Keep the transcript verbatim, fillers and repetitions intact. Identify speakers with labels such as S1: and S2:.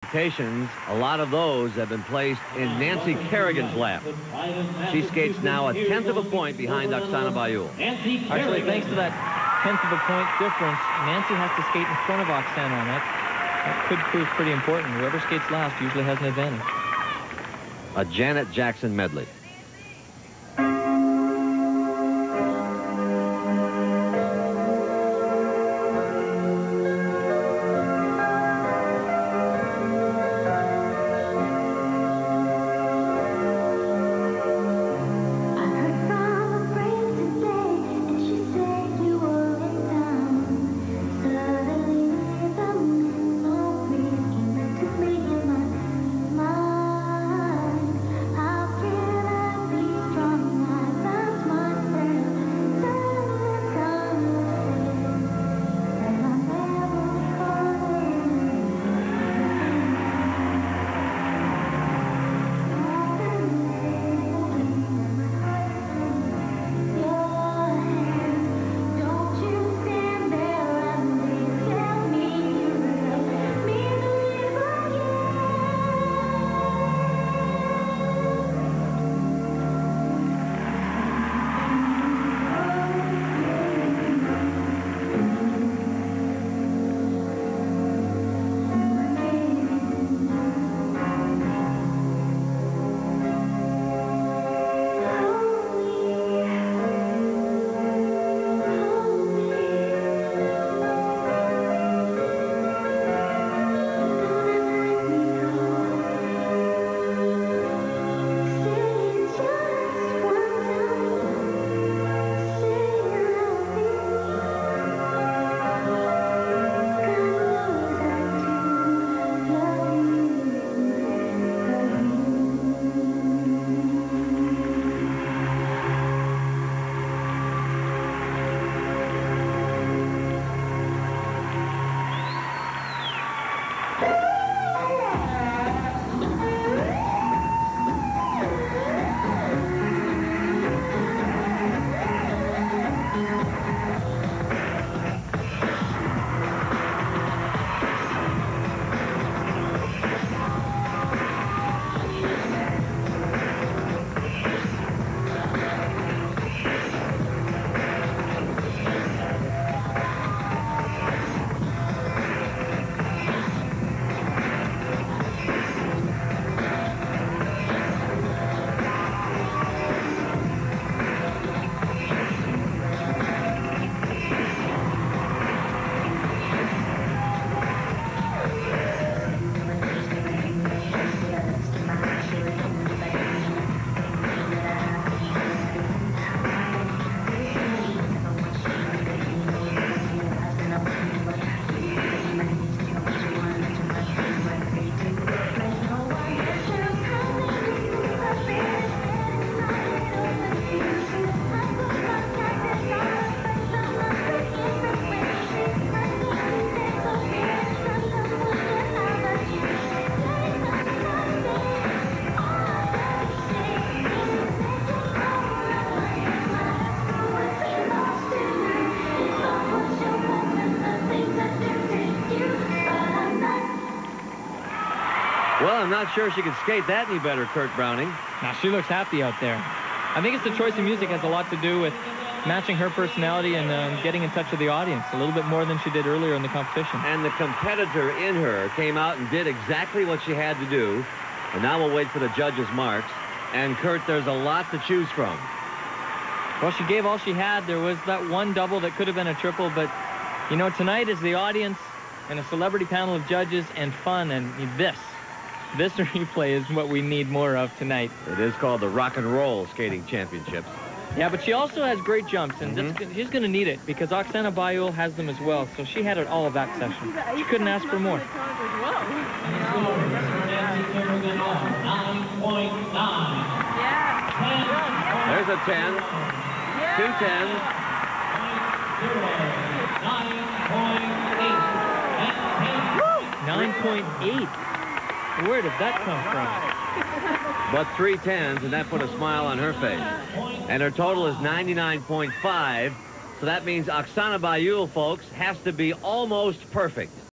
S1: expectations, a lot of those have been placed in Nancy Kerrigan's lap. She skates now a tenth of a point behind Oksana Baiul.
S2: Actually, thanks to that tenth of a point difference, Nancy has to skate in front of Oksana on that. That could prove pretty important. Whoever skates last usually has an advantage.
S1: A Janet Jackson medley. Well, I'm not sure she can skate that any better, Kurt Browning.
S2: Now, she looks happy out there. I think it's the choice of music has a lot to do with matching her personality and um, getting in touch with the audience a little bit more than she did earlier in the competition.
S1: And the competitor in her came out and did exactly what she had to do. And now we'll wait for the judges' marks. And, Kurt, there's a lot to choose from.
S2: Well, she gave all she had. There was that one double that could have been a triple, but, you know, tonight is the audience and a celebrity panel of judges and fun, and this. This replay is what we need more of tonight.
S1: It is called the Rock and Roll Skating Championships.
S2: Yeah, but she also has great jumps, and
S1: mm-hmm.
S2: that's, she's going to need it because Oksana Baiul has them as well, so she had it all of that session. She couldn't ask for more.
S1: There's a ten. Yeah. Two tens.
S2: nine point eight. Where did that come from?
S1: But three tens, and that put a smile on her face. And her total is ninety-nine point five, so that means Oksana Baiul, folks, has to be almost perfect.